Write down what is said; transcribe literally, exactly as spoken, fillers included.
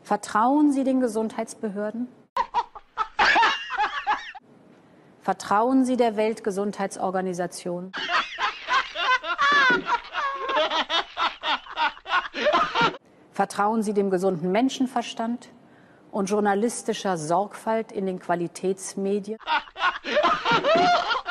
Vertrauen Sie den Gesundheitsbehörden? Vertrauen Sie der Weltgesundheitsorganisation? Vertrauen Sie dem gesunden Menschenverstand und journalistischer Sorgfalt in den Qualitätsmedien?